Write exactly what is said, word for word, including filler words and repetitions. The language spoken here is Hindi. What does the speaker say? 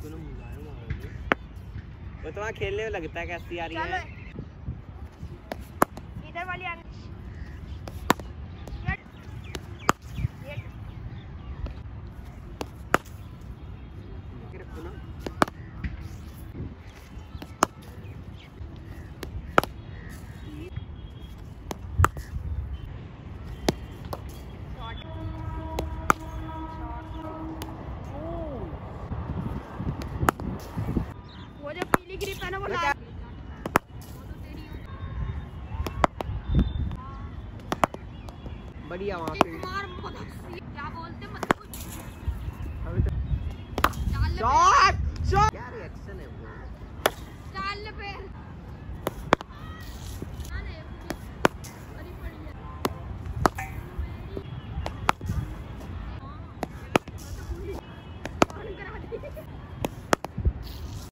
वो तो वहाँ खेलने में लगता है कैसी आ रही है। इधर वाली आने वो जो पीली ग्रिप है ना वो ला बढ़िया वहाँ पे क्या बोलते मत कुछ शॉट शॉट क्या रिएक्शन है वो डाल पे